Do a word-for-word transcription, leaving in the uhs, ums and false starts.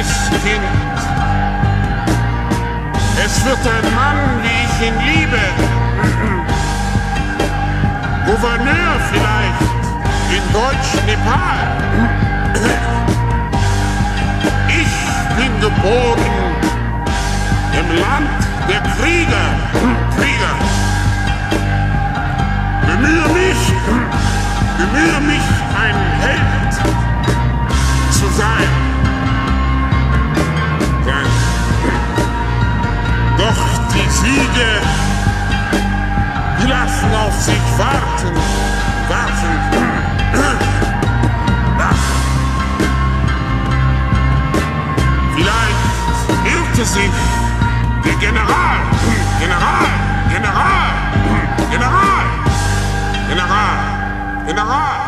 Kind. Es wird ein Mann, wie ich ihn liebe. Gouverneur vielleicht in Deutsch-Nepal. Ich bin geboren im Land der Krieger. Krieger. Bemühe mich, bemühe mich, ein Held zu sein. Doch die Siege, die lassen auf sich warten, warten, warten. Vielleicht irrte sich der General, General, General, General, General, General.